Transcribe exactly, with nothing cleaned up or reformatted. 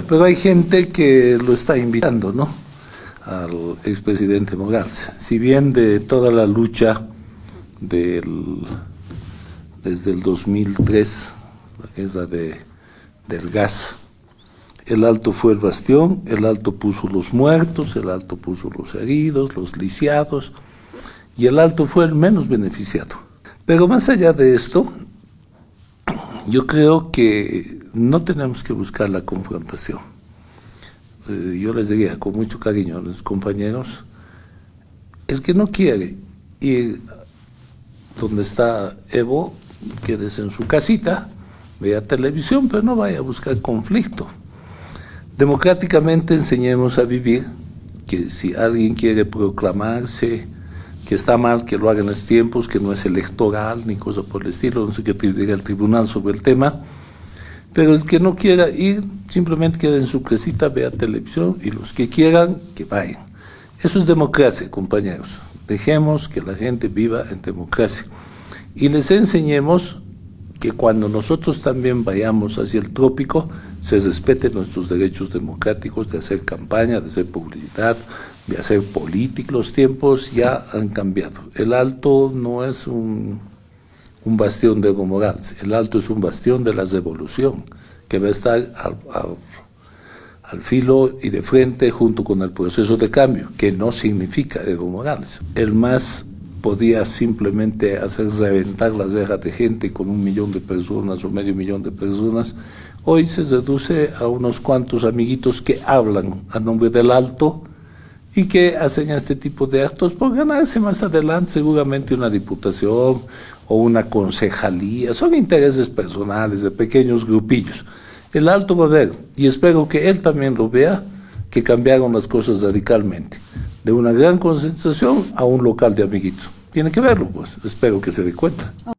pero hay gente que lo está invitando, ¿no?, al expresidente Morales. Si bien de toda la lucha del, desde el dos mil tres, la guerra de, del gas, el Alto fue el bastión, el Alto puso los muertos, el Alto puso los heridos, los lisiados, y el Alto fue el menos beneficiado. Pero más allá de esto, yo creo que no tenemos que buscar la confrontación. Eh, yo les diría con mucho cariño a los compañeros, el que no quiere ir donde está Evo, quédese en su casita, vea televisión, pero no vaya a buscar conflicto. Democráticamente enseñemos a vivir, que si alguien quiere proclamarse que está mal, que lo haga en los tiempos, que no es electoral ni cosa por el estilo, no sé qué diga el tribunal sobre el tema, pero el que no quiera ir, simplemente queda en su casita, vea televisión, y los que quieran, que vayan. Eso es democracia, compañeros. Dejemos que la gente viva en democracia. Y les enseñemos que cuando nosotros también vayamos hacia el trópico, se respeten nuestros derechos democráticos de hacer campaña, de hacer publicidad, de hacer política. Los tiempos ya han cambiado. El Alto no es un, un bastión de Evo Morales, el Alto es un bastión de la revolución, que va a estar al, al, al filo y de frente junto con el proceso de cambio, que no significa Evo Morales. El MAS podía simplemente hacer reventar las cejas de gente con un millón de personas o medio millón de personas. Hoy se reduce a unos cuantos amiguitos que hablan a nombre del Alto y que hacen este tipo de actos por ganarse más adelante seguramente una diputación o una concejalía. Son intereses personales de pequeños grupillos. El Alto va a ver, y espero que él también lo vea, que cambiaron las cosas radicalmente, de una gran concentración a un local de amiguitos. Tiene que verlo, pues, espero que se dé cuenta.